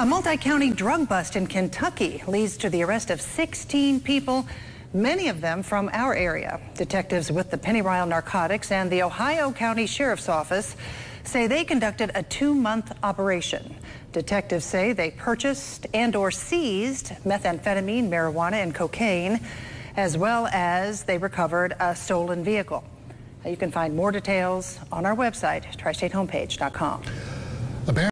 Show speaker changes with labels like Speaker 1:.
Speaker 1: A multi-county drug bust in Kentucky leads to the arrest of 16 people, many of them from our area. Detectives with the Pennyrile Narcotics and the Ohio County Sheriff's Office say they conducted a 2-month operation. Detectives say they purchased and/or seized methamphetamine, marijuana, and cocaine, as well as they recovered a stolen vehicle. You can find more details on our website, tristatehomepage.com.